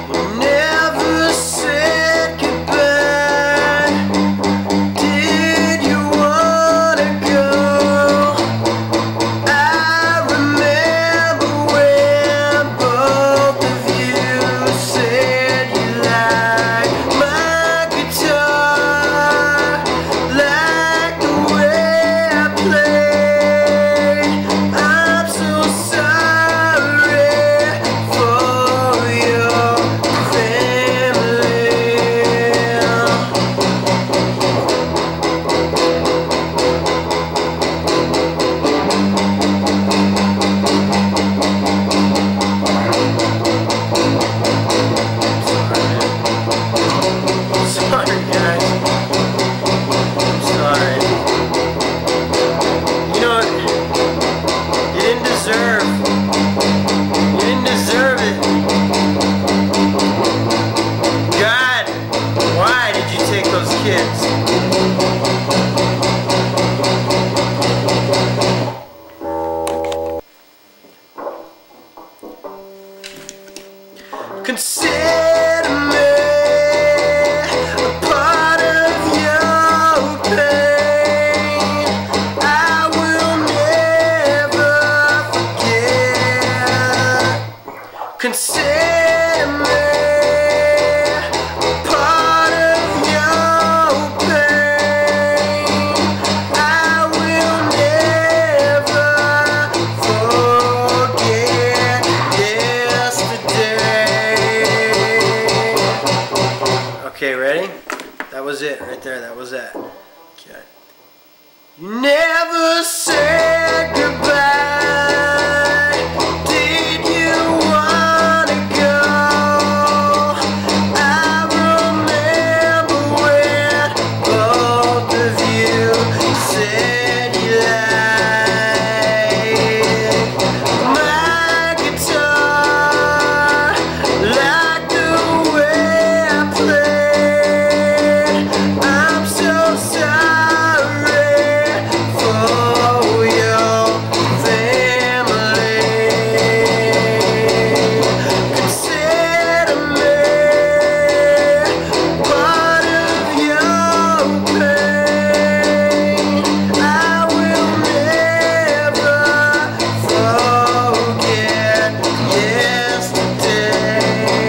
never said goodbye. Did you wanna go? I remember when both of you said you liked my guitar, like the way I play. I'm so sorry for your family. Sorry, guys. I'm sorry. You know what? You didn't deserve it. God, why did you take those kids? Consider me a part of your pain. I will never forget. Consider me a part of your pain. I will never forget yesterday. Okay, ready? That was it right there. That was that. Okay. You never said goodbye. Did you wanna go? I remember when both of you said you liked my guitar, like the way I play. I'm so sorry for your family. Consider me part of your pain. I will never forget yesterday.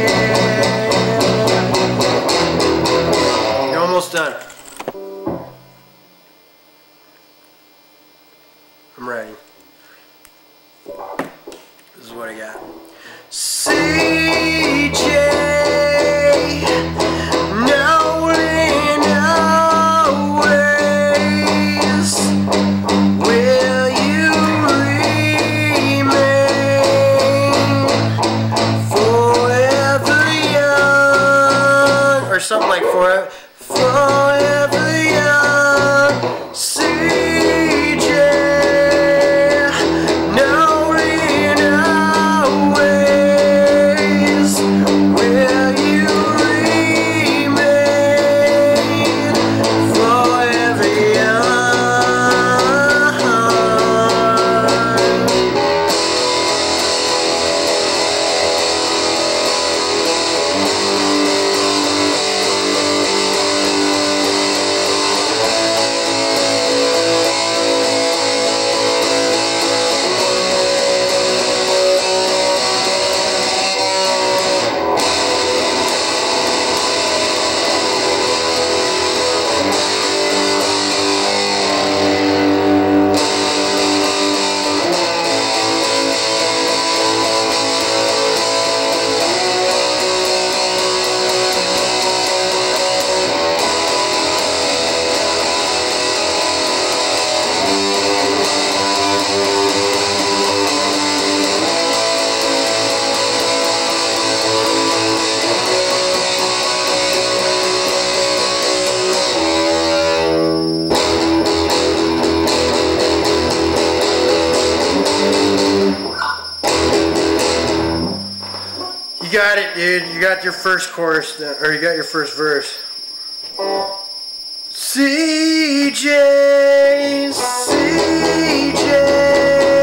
You're almost done. I'm ready. This is what I got. CJ, Nolan always. Will you remain forever young? Or something like forever young. CJ, Nolan always. Will you remain forever young? You got it, dude. You got your first chorus, or you got your first verse. CJ, CJ,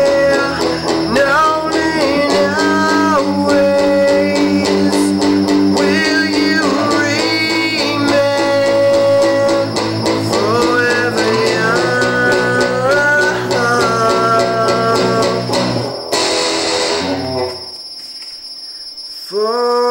Nolan always. for